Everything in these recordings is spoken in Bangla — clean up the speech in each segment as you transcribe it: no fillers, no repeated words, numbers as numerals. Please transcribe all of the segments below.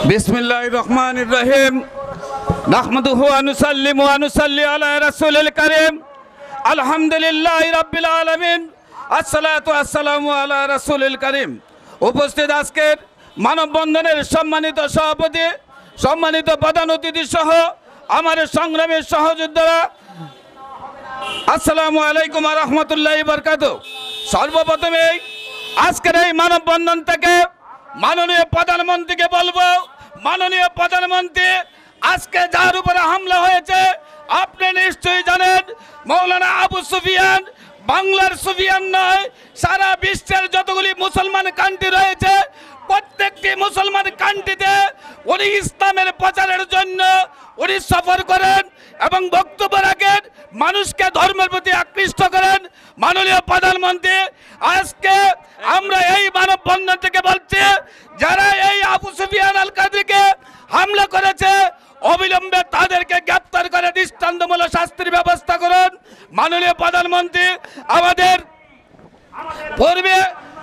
बिस्मिल्लाहिर रहमानिर रहीम नहमदुहु व नुसल्लिमु व नुसल्ली अला रसूलिल करीम अल्हम्दुलिल्लाहि रब्बिल आलामीन अस्सलातु अस्सलामु अला रसूलिल करीम। उपस्थित आजकेर मानवबंधनेर सम्मानित सभापति सम्मानित प्रधान अतिथि सह आमार संग्रामी सहयोद्धारा अस्सलामु आलैकुम व रहमतुल्लाहि व बाराकातुहु। सर्वप्रथमे आजकेर এই मानवबंधन থেকে माननीय प्रधानमंत्री के बोलबो, माननीय प्रधानमंत्री आज के जार ऊपर हमला হয়েছে আপনি নিশ্চয়ই জানেন। মৌলানা আবু সুফিয়ান বাংলার সুফিয়ান নয়, সারা বিশ্বের যতগুলি মুসলমান কান্ট্রি রয়েছে প্রত্যেকটি মুসলমান কান্ট্রিতে উনি ইসলামের প্রচারের জন্য উনি সফর করেন এবং বক্তব্য রাখেন, মানুষকে ধর্মের প্রতি আকৃষ্ট করেন। মাননীয় প্রধানমন্ত্রী আজকে আমরা এই মানববন্ধন থেকে বলছি, যারা এই আবু সুফিয়ান আল কাদরিকে হামলা করেছে অবিলম্বে তাদেরকে গ্রেফতার করে দৃষ্টান্তমূলক শাস্তির ব্যবস্থা করুন। মাননীয় প্রধানমন্ত্রী আমাদের পূর্বে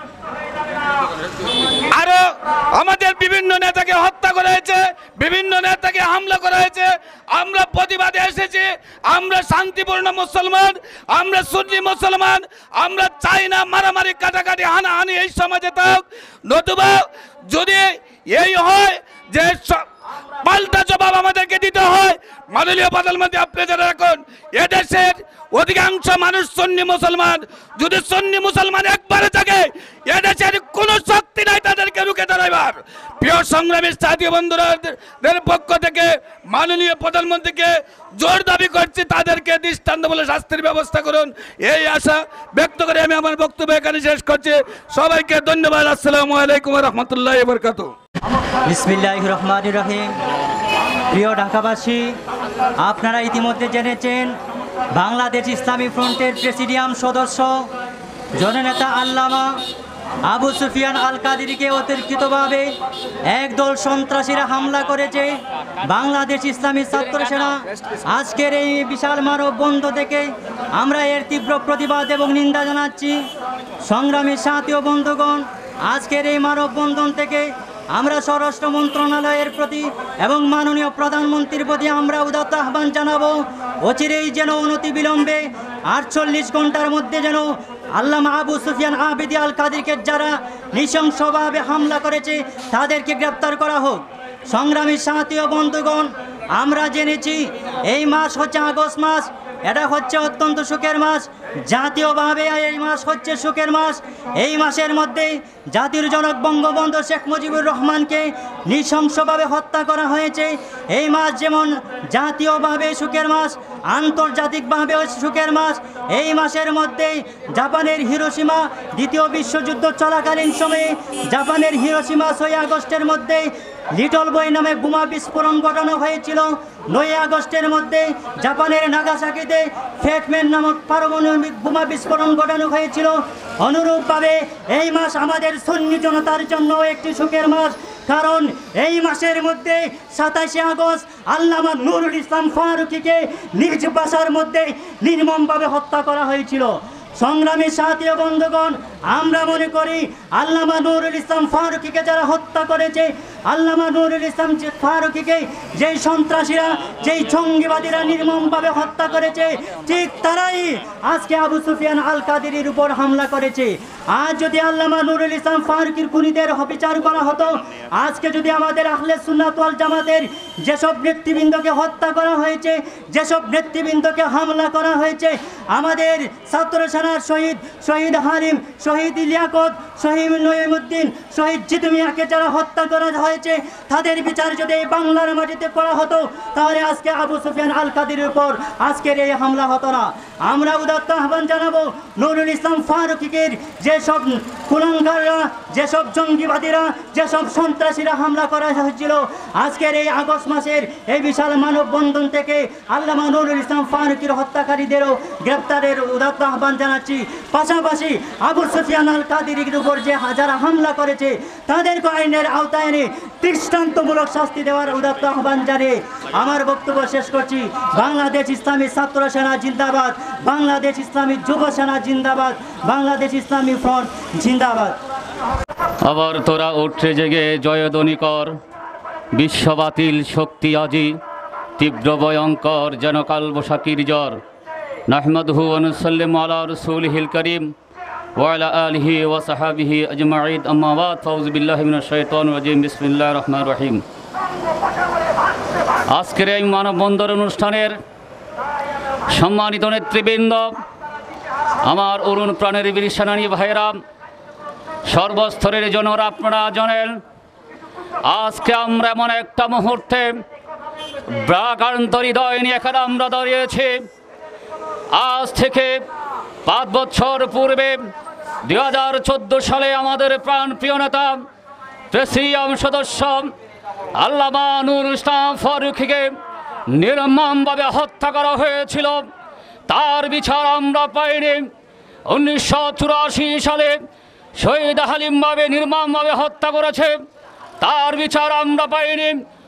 আরো আমাদের বিভিন্ন নেতাকে হত্যা করা হয়েছে, বিভিন্ন নেতাকে হামলা করা হয়েছে। আমরা প্রতিবাদে এসেছি, আমরা শান্তিপূর্ণ মুসলমান, আমরা সুন্নি মুসলমান, আমরা চাই না মারামারি কাটাকাটি হানাহানি এই সমাজে থাক। নতুবা যদি এই হয় যে পাল্টা জবাব আমাদেরকে দিতে হয়, মাননীয় প্রধানমন্ত্রী আপনি যারা রাখুন এদেশের অধিকাংশ মানুষ সুন্নি মুসলমান, যদি সুন্নি মুসলমান একবারে থাকে এদেশের কোনো শক্তি নাই তাদেরকে রুখে দাঁড়াইবার। প্রিয় সংগ্রামী সাথী বন্ধুদের পক্ষ থেকে মাননীয় প্রধানমন্ত্রীকে জোর দাবি করছি তাদেরকে দৃষ্টান্তমূলক শাস্তির ব্যবস্থা করুন, এই আশা ব্যক্ত করে আমি আমার বক্তব্য এখানে শেষ করছি। সবাইকে ধন্যবাদ। আসসালামু আলাইকুম ওয়া রাহমাতুল্লাহি ওয়া বারাকাতুহু। বিসমিল্লাহির রহমানির রহিম। প্রিয় ঢাকাবাসী, আপনারা ইতিমধ্যে জেনেছেন বাংলাদেশ ইসলামী ফ্রন্টের প্রেসিডিয়াম সদস্য জননেতা আল্লামা আবু সুফিয়ান আল কাদরিকে অতর্কিতভাবে একদল সন্ত্রাসীরা হামলা করেছে। বাংলাদেশ ইসলামী ছাত্র সেনা আজকের এই বিশাল মানববন্ধন থেকে আমরা এর তীব্র প্রতিবাদ এবং নিন্দা জানাচ্ছি। সংগ্রামী সাথী ও বন্ধুগণ, আজকের এই মানববন্ধন থেকে আমরা স্বরাষ্ট্র মন্ত্রণালয়ের প্রতি এবং মাননীয় প্রধানমন্ত্রীর প্রতি আমরা উদাত্ত আহ্বান জানাবো, অচিরেই যেন অনতিবিলম্বে 48 ঘন্টার মধ্যে যেন আল্লামা আবু সুফিয়ান আবিদি আল কাদরিকে যারা নৃশংসভাবে হামলা করেছে তাদেরকে গ্রেপ্তার করা হোক। সংগ্রামী সাথী ও বন্ধুগণ, আমরা জেনেছি এই মাস হচ্ছে আগস্ট মাস, এটা হচ্ছে অত্যন্ত সুখের মাস। জাতীয়ভাবে এই মাস হচ্ছে সুখের মাস। এই মাসের মধ্যে জাতির জনক বঙ্গবন্ধু শেখ মুজিবুর রহমানকে নৃশংসভাবে হত্যা করা হয়েছে। এই মাস যেমন জাতীয়ভাবে সুখের মাস, আন্তর্জাতিকভাবেও সুখের মাস। এই মাসের মধ্যে জাপানের হিরোশিমা দ্বিতীয় বিশ্বযুদ্ধ চলাকালীন সময়ে জাপানের হিরোশিমা 6 আগস্টের মধ্যে লিটল বয় নামে বোমা বিস্ফোরণ ঘটানো হয়েছিল। 9 আগস্টের মধ্যে জাপানের নাগাসাকিতে ফ্যাটম্যান নামক পারমাণবিক বোমা বিস্ফোরণ ঘটানো হয়েছিল। অনুরূপভাবে এই মাস আমাদের সুন্নি জনতার জন্য একটি সুখের মাস, কারণ এই মাসের মধ্যে 27 আগস্ট আল্লামা নুরুল ইসলাম ফারুকীকে নিজ বাসার মধ্যে নির্মমভাবে হত্যা করা হয়েছিল। সংগ্রামী সাথী ও বন্ধুগণ, আমরা মনে করি আল্লামা নুরুল ইসলাম ফারুকীকে যারা হত্যা করেছে, আল্লামা নুরুল ইসলাম ফারুকীকে যেই সন্ত্রাসীরা যেই জঙ্গিবাদীরা নির্মমভাবে হত্যা করেছে, ঠিক তারাই আজকে আবু সুফিয়ান আল কাদরির উপর হামলা করেছে। আজ যদি আল্লামা নুরুল ইসলাম ফারুকীর খুনিদের বিচার করা হতো, আজকে যদি আমাদের আহলে সুন্নাত ওয়াল জামাতের যেসব নেতৃবৃন্দকে হত্যা করা হয়েছে, যেসব নেতৃবৃন্দকে হামলা করা হয়েছে, আমাদের ছাত্র সেনার শহীদ হারিম, শহীদ লিয়াকত, শহীদ নঈমুদ্দিন, শহীদ জিতু মিয়াকে যারা হত্যা করা হয়েছে তাদের বিচার যদি এই বাংলার মাটিতে করা হতো, তাহলে আজকে আবু সুফিয়ান আল কাদরির উপর আজকের এই হামলা হতো না। আমরা উদাত্ত আহ্বান জানাবো, নুরুল ইসলাম ফারুকীকে যেসব কুলাঙ্গাররা, যেসব জঙ্গিবাদীরা, যেসব সন্ত্রাসীরা হামলা করা হয়েছিল, আজকের এই আগস্ট মাসের এই বিশাল মানববন্ধন থেকে আল্লামা নুরুল ইসলাম ফারুকীর হত্যাকারীদেরও গ্রেপ্তারের উদাত্ত আহ্বান জানাচ্ছি। পাশাপাশি আবু সুফিয়ান আল কাদরির উপর যে যারা হামলা করেছে তাদেরকে আইনের আওতায় এনে দৃষ্টান্তমূলক শাস্তি দেওয়ার উদাত্ত আহ্বান জানিয়ে আমার বক্তব্য শেষ করছি। বাংলাদেশ ইসলামী ছাত্র সেনা জিন্দাবাদ, বাংলাদেশ ইসলামী যুব সেনা জিন্দাবাদ, বাংলাদেশ ইসলামী ফ্রন্ট জিন্দাবাদ। আবার তোরা উঠে জেগে জয়ধ্বনি কর, বিশ্ববাতিল শক্তি আজি তীব্র ভয়ঙ্কর যেন কালবৈশাখীর জ্বর। নাহমাদুহু ওয়া নুসাল্লিমু আলা রাসূলিহিল কারীম ওয়া আলা আলিহি ওয়া সাহবিহি আজমাইন, আম্মা বাদ, ফাউযু বিল্লাহি মিনাশ শাইতানির রাজিম, বিসমিল্লাহির রহমানির রহিম। আজকের এই মানববন্ধন অনুষ্ঠানের সম্মানিত নেতৃবৃন্দ, আমার অরুণ প্রাণের বীর সেনানী ভাইরা, সর্বস্তরের জনরা, আপনারা জানেন আজকে আমরা এমন একটা মুহূর্তে ব্রাকান্ত হৃদয় নিয়ে এখানে আমরা দাঁড়িয়েছি। আজ থেকে 5 বছর পূর্বে 2014 সালে আমাদের প্রাণপ্রিয় নেতা প্রেসিডিয়াম সদস্য আল্লামা নুরুল ইসলাম ফারুকীকে নির্মমভাবে হত্যা করা হয়েছিল। তার বিচার আমরা পাইনি। 1984 সালে শহীদ হালিমভাবে নির্মমভাবে হত্যা করেছে, তার বিচার আমরা পাইনি।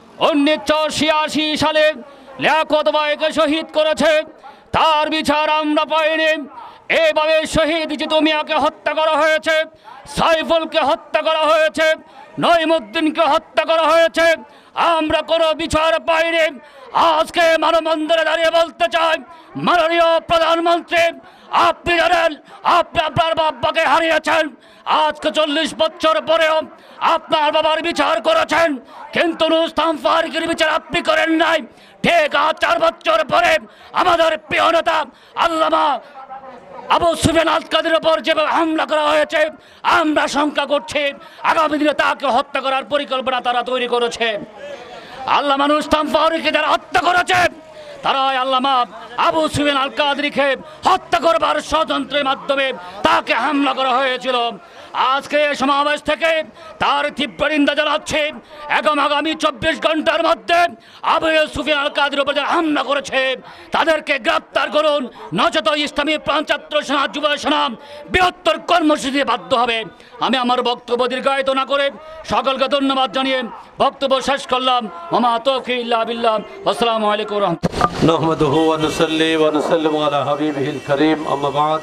1986 সালে লিয়াকত ভাইকে শহীদ করেছে, তার বিচার আমরা পাইনি। এইভাবে শহীদ জিতু মিয়াকে হত্যা করা হয়েছে, সাইফুলকে হত্যা করা হয়েছে, নঈমুদ্দিনকে হত্যা করা হয়েছে, আমরা কোনো বিচার পাইনি। আজকে মানববন্ধনে দাঁড়িয়ে বলতে চাই, মাননীয় প্রধানমন্ত্রী, আপনি জানেন আপনি আপনার বাবাকে হারিয়েছেন। আজকে 40 বছর পরেও আপনার বাবার বিচার করেছেন, কিন্তু নুরুল ইসলাম ফারুকীর বিচার আপনি করেন নাই। ঠিক 4 বছর পরে আমাদের প্রিয় নেতা আল্লামা আবু সুফিয়ান আল কাদের উপর যেভাবে হামলা করা হয়েছে, আমরা শঙ্কা করছি আগামী দিনে তাকে হত্যা করার পরিকল্পনা তারা তৈরি করেছে। আল্লামা নুরুল ইসলাম ফারুকীকে যারা হত্যা করেছে, তারাই আল্লামা আবু সুফিয়ান আল কাদেরীকে হত্যা করবার ষড়যন্ত্রের মাধ্যমে তাকে হামলা করা হয়েছিল। আজকে সমাবেশ থেকে তার তীব্র নিন্দা জানাচ্ছে। আগামী 24 ঘন্টার মধ্যে আবু সুফিয়ান আল কাদেরীর উপর যারা হামলা করেছে তাদেরকে গ্রেপ্তার করুন, নচেত ইসলামী প্রাণ ছাত্র সেনা যুব সেনা বৃহত্তর কর্মসূচি বাধ্য হবে। আমি আমার বক্তব্য দীর্ঘায়িত না করে সকলকে ধন্যবাদ জানিয়ে বক্তব্য শেষ করলাম। ওমা তৌফিক ইল্লা বিল্লাহ। আসসালামু আলাইকুম ওয়া রাহমাতুল্লাহ। নহমাদুহু ওয়া নুসাল্লি ওয়া নুসাল্লিমু আলা হাবিবিহিল কারীম, আম্মা বাদ।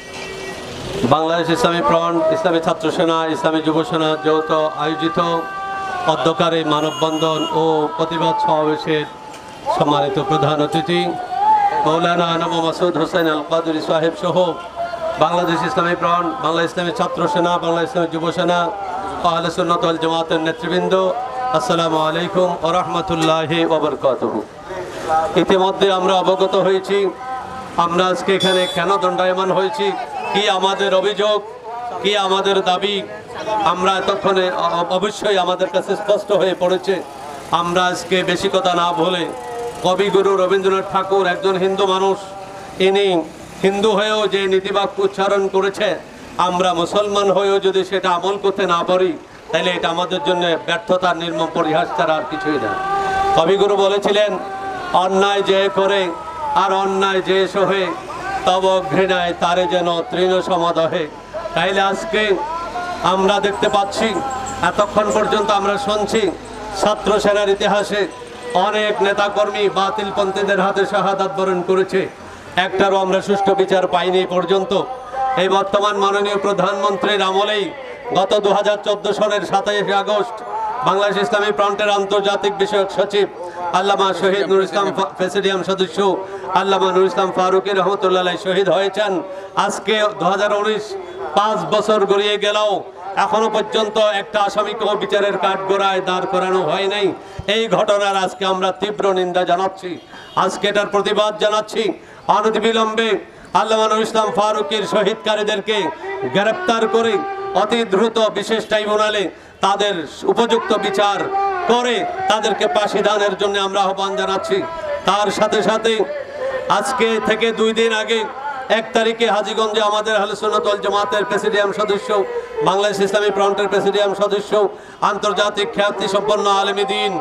বাংলাদেশ ইসলামী ফ্রন্ট, ইসলামী ছাত্র সেনা, ইসলামী যুব সেনা যৌথ আয়োজিত অধ্যকারী মানববন্ধন ও প্রতিবাদ সমাবেশের সম্মানিত প্রধান অতিথি মৌলানা নবী মাসুদ হোসেন আল কাদেরী সাহেব সহ বাংলাদেশ ইসলামী ফ্রন্ট, বাংলা ইসলামী ছাত্র সেনা, বাংলা ইসলামী যুব সেনা, আহলে সুন্নাত ওয়াল জামাতের নেতৃবৃন্দ, আসসালামু আলাইকুম ওয়া রাহমাতুল্লাহি ওয়া বারাকাতুহু। ইতিমধ্যে আমরা অবগত হয়েছি আমরা আজকে এখানে কেন দণ্ডায়মান হয়েছি, কি আমাদের অভিযোগ, কি আমাদের দাবি, আমরা এতক্ষণে অবশ্যই আমাদের কাছে স্পষ্ট হয়ে পড়েছে। আমরা আজকে বেশি কথা না বলে, কবিগুরু রবীন্দ্রনাথ ঠাকুর একজন হিন্দু মানুষ, ইনি হিন্দু হয়েও যে নীতিবাক্য উচ্চারণ করেছে, আমরা মুসলমান হয়েও যদি সেটা আমল করতে না পারি তাহলে এটা আমাদের জন্য ব্যর্থতার নির্মম পরিহাস ছাড়া আর কিছুই না। কবিগুরু বলেছিলেন, অন্যায় যে করে আর অন্যায় যে সহে, তব ঘৃণায় তারে যেন তৃণ সমাদহে। তাইলে আজকে আমরা দেখতে পাচ্ছি, এতক্ষণ পর্যন্ত আমরা শুনছি ছাত্র সেনার ইতিহাসে অনেক নেতাকর্মী বাতিলপন্থীদের হাতে শাহাদাত বরণ করেছে, একটারও আমরা সুষ্ঠু বিচার পাইনি পর্যন্ত। এই বর্তমান মাননীয় প্রধানমন্ত্রীর আমলেই গত 2014 সালের 27 আগস্ট বাংলাদেশ ইসলামী ফ্রন্টের আন্তর্জাতিক বিষয়ক সচিব আল্লামা শহীদ নুরুল ইসলাম প্রেসিডিয়াম সদস্য আল্লামা নুরুল ইসলাম ফারুকী রহমতুল্লাহ আলাইহি শহীদ হয়েছেন। আজকে 2019 5 বছর গড়িয়ে গেলেও এখনো পর্যন্ত একটা আসামিকেও বিচারের কাঠগড়ায় দাঁড় করানো হয় নাই। এই ঘটনার আজকে আমরা তীব্র নিন্দা জানাচ্ছি, আজকে এটার প্রতিবাদ জানাচ্ছি। অনতিবিলম্বে আল্লামা নুরুল ইসলাম ফারুকীর শহীদকারীদেরকে গ্রেপ্তার করে অতি দ্রুত বিশেষ ট্রাইব্যুনালে তাদের উপযুক্ত বিচার করে তাদেরকে ফাঁসি দানের জন্য আমরা আহ্বান জানাচ্ছি। তার সাথে সাথে আজকে থেকে 2 দিন আগে 1 তারিখে হাজীগঞ্জে আমাদের আহলে সুন্নাত ওয়াল জামাতের প্রেসিডিয়াম সদস্য, বাংলাদেশ ইসলামী ফ্রন্টের প্রেসিডিয়াম সদস্য, আন্তর্জাতিক খ্যাতি সম্পন্ন আলেমী দ্বীন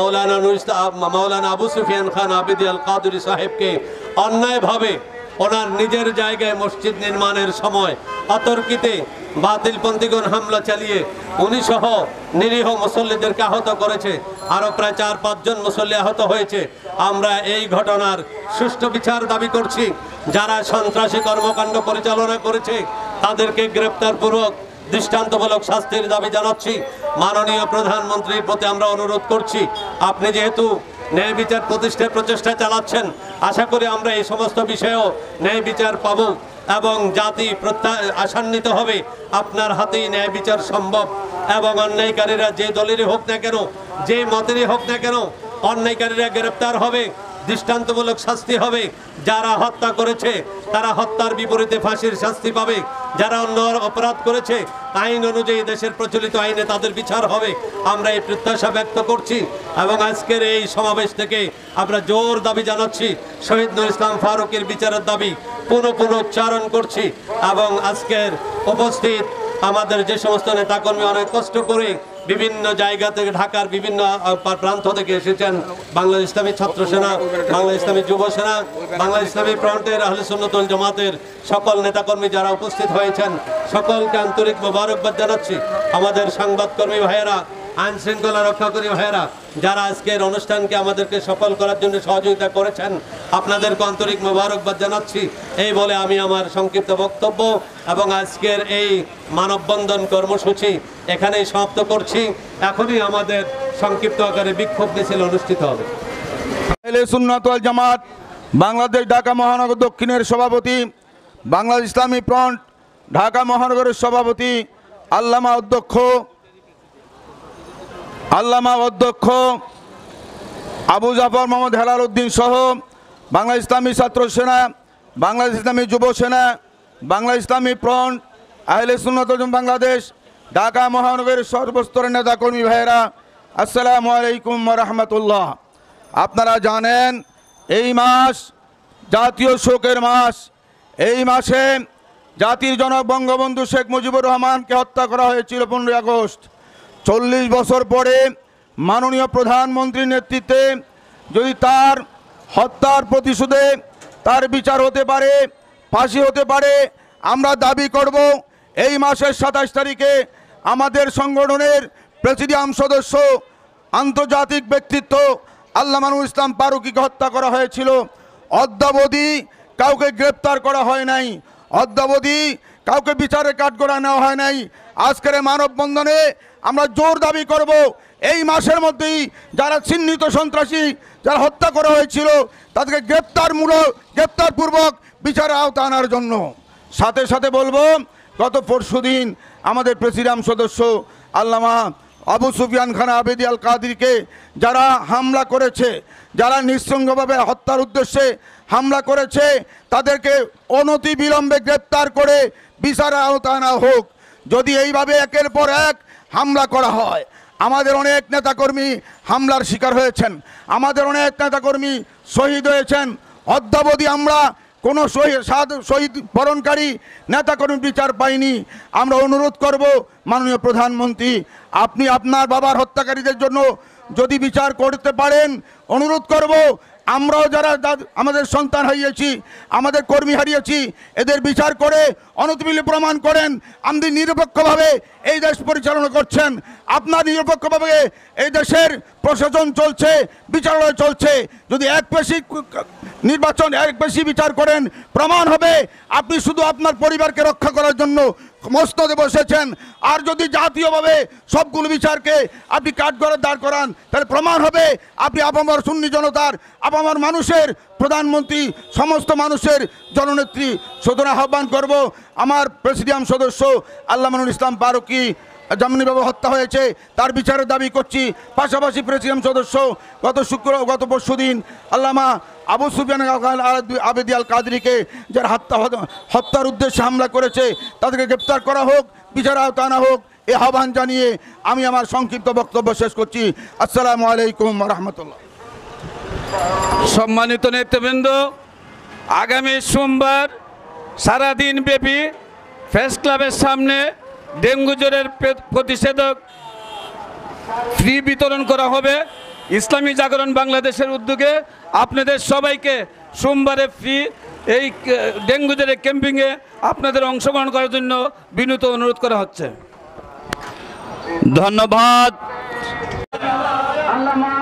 মাওলানা আবু সুফিয়ান খান আবিদি আল কাদেরী সাহেবকে অন্যায়ভাবে ওনার নিজের জায়গায় মসজিদ নির্মাণের সময় অতর্কিতে বাতিলপন্থীগণ হামলা চালিয়ে উনি সহ নিরীহ মুসল্লিদেরকে আহত করেছে, আরও প্রায় 4-5 জন মুসল্লি আহত হয়েছে। আমরা এই ঘটনার সুষ্ঠু বিচার দাবি করছি। যারা সন্ত্রাসী কর্মকাণ্ড পরিচালনা করেছে তাদেরকে গ্রেপ্তারপূর্বক দৃষ্টান্তমূলক শাস্তির দাবি জানাচ্ছি। মাননীয় প্রধানমন্ত্রীর প্রতি আমরা অনুরোধ করছি, আপনি যেহেতু ন্যায় বিচার প্রতিষ্ঠার প্রচেষ্টা চালাচ্ছেন, আশা করি আমরা এই সমস্ত বিষয়েও ন্যায় বিচার পাব এবং জাতি আশান্বিত হবে আপনার হাতেই ন্যায় বিচার সম্ভব। এবং অন্যায়কারীরা যে দলেরই হোক না কেন, যে মতেরই হোক না কেন, অন্যায়কারীরা গ্রেপ্তার হবে, দৃষ্টান্তমূলক শাস্তি হবে। যারা হত্যা করেছে তারা হত্যার বিপরীতে ফাঁসির শাস্তি পাবে। যারা অন্য অপরাধ করেছে আইন অনুযায়ী দেশের প্রচলিত আইনে তাদের বিচার হবে। আমরা এই প্রত্যাশা ব্যক্ত করছি এবং আজকের এই সমাবেশ থেকে আমরা জোর দাবি জানাচ্ছি, শহীদ নূর ইসলাম ফারুকের বিচারের দাবি পুনঃউচ্চারণ করছি। এবং আজকের উপস্থিত আমাদের যে সমস্ত নেতাকর্মী অনেক কষ্ট করে বিভিন্ন জায়গা থেকে, ঢাকার বিভিন্ন প্রান্ত থেকে এসেছেন, বাংলাদেশ ইসলামী ছাত্র সেনা, বাংলাদেশ ইসলামী যুব সেনা, বাংলাদেশ ইসলামী ফ্রন্টের আহলে সুন্নাত ওয়াল জামাতের সকল নেতাকর্মী যারা উপস্থিত হয়েছেন, সকলকে আন্তরিক মোবারকবাদ জানাচ্ছি। আমাদের সংবাদকর্মী ভাইয়েরা, আইন শৃঙ্খলা রক্ষাকারী ভাইয়েরা যারা আজকের অনুষ্ঠানকে আমাদেরকে সফল করার জন্য সহযোগিতা করেছেন, আপনাদেরকে আন্তরিক মোবারকবাদ জানাচ্ছি। এই বলে আমি আমার সংক্ষিপ্ত বক্তব্য এবং আজকের এই মানববন্ধন কর্মসূচি এখানেই সমাপ্ত করছি। এখনই আমাদের সংক্ষিপ্ত আকারে বিক্ষোভ মিছিল অনুষ্ঠিত হবে। আহলে সুন্নাত ওয়াল জামাত বাংলাদেশ ঢাকা মহানগর দক্ষিণের সভাপতি, বাংলাদেশ ইসলামী ফ্রন্ট ঢাকা মহানগরের সভাপতি আল্লামা অধ্যক্ষ আবু জাফর মোহাম্মদ হেলাল উদ্দিন সহ বাংলাদেশ ইসলামী ছাত্র সেনা, বাংলাদেশ ইসলামী যুব সেনা, বাংলাদেশ ইসলামী ফ্রন্ট, আহলে সুন্নাত ওয়াল জামাত বাংলাদেশ ঢাকা মহানগরের সর্বস্তরের নেতাকর্মী ভাইয়েরা, আসসালামু আলাইকুম ওয়া রাহমাতুল্লাহ। আপনারা জানেন এই মাস জাতীয় শোকের মাস। এই মাসে জাতির জনক বঙ্গবন্ধু শেখ মুজিবুর রহমানকে হত্যা করা হয়েছিল 15 আগস্ট। 40 বছর পরে মাননীয় প্রধানমন্ত্রীর নেতৃত্বে যদি তার হত্যার প্রতিশোধে তার বিচার হতে পারে, ফাঁসি হতে পারে, আমরা দাবি করব এই মাসের 27 তারিখে আমাদের সংগঠনের প্রেসিডিয়াম সদস্য, আন্তর্জাতিক ব্যক্তিত্ব আল্লামা নূর ইসলাম ফারুকীকে হত্যা করা হয়েছিল। অদ্যাবধি কাউকে গ্রেপ্তার করা হয় নাই, অদ্যাবধি কাউকে বিচারের কাঠগড়া নেওয়া হয় নাই। আজকের মানববন্ধনে আমরা জোর দাবি করব এই মাসের মধ্যেই যারা চিহ্নিত সন্ত্রাসী, যারা হত্যা করা হয়েছিল তাদেরকে গ্রেপ্তারপূর্বক বিচারের আওতা আনার জন্য। সাথে সাথে বলবো, গত পরশুদিন আমাদের প্রেসিডিয়াম সদস্য আল্লামা আবু সুফিয়ান খান আবেদি আল কাদিরকে যারা হামলা করেছে, যারা নৃশংসভাবে হত্যার উদ্দেশ্যে হামলা করেছে, তাদেরকে অনতিবিলম্বে গ্রেপ্তার করে বিচারের আওতা আনা হোক। যদি এইভাবে একের পর এক হামলা করা হয়, আমাদের অনেক নেতাকর্মী হামলার শিকার হয়েছেন, আমাদের অনেক নেতাকর্মী শহীদ হয়েছেন। অদ্যাবধি আমরা কোনো শহীদ বরণকারী নেতাকর্মী বিচার পাইনি। আমরা অনুরোধ করব মাননীয় প্রধানমন্ত্রী, আপনি আপনার বাবার হত্যাকারীদের জন্য যদি বিচার করতে পারেন, অনুরোধ করব আমরাও যারা আমাদের সন্তান হারিয়েছি, আমাদের কর্মী হারিয়েছি, এদের বিচার করে অনতিবিলম্বে প্রমাণ করেন আপনি নিরপেক্ষভাবে এই দেশ পরিচালনা করছেন। আপনার নিরপেক্ষভাবে এই দেশের প্রশাসন চলছে, বিচারালয় চলছে। যদি একপেশি বিচার করেন, প্রমাণ হবে আপনি শুধু আপনার পরিবারকে রক্ষা করার জন্য মসনদে বসেছেন। আর যদি জাতীয়ভাবে সবগুলো বিচারকে আপনি কাঠগড়ায় দাঁড় করান, তাহলে প্রমাণ হবে আপনি আপামর সুন্নি জনতার, আপামর মানুষের প্রধানমন্ত্রী, সমস্ত মানুষের জননেত্রী। সুতরাং আহ্বান করব, আমার প্রেসিডিয়াম সদস্য আল্লামা নূর ইসলাম ফারুকী যেমনিভাবে হত্যা হয়েছে তার বিচারের দাবি করছি। পাশাপাশি প্রেসিডিয়াম সদস্য গত পরশুদিন আল্লামা আবু সুফিয়ান আবেদি আল কাদরিকে যারা হত্যার উদ্দেশ্যে হামলা করেছে তাদেরকে গ্রেপ্তার করা হোক, বিচার আওতা আনা হোক, এই আহ্বান জানিয়ে আমি আমার সংক্ষিপ্ত বক্তব্য শেষ করছি। আসসালামু আলাইকুম ওয়া রাহমাতুল্লাহ। সম্মানিত নেতৃবৃন্দ, আগামী সোমবার সারাদিন ব্যাপী প্রেস ক্লাবের সামনে ডেঙ্গু জ্বরের প্রতিষেধক ফ্রি বিতরণ করা হবে ইসলামী জাগরণ বাংলাদেশের উদ্যোগে। আপনাদের সবাইকে সোমবারে ফ্রি এই ডেঙ্গু জ্বরের ক্যাম্পিংয়ে আপনাদের অংশগ্রহণ করার জন্য বিনীত অনুরোধ করা হচ্ছে। ধন্যবাদ।